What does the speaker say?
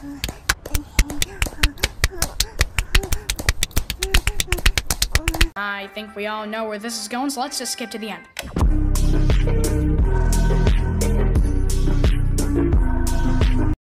I think we all know where this is going, so let's just skip to the end.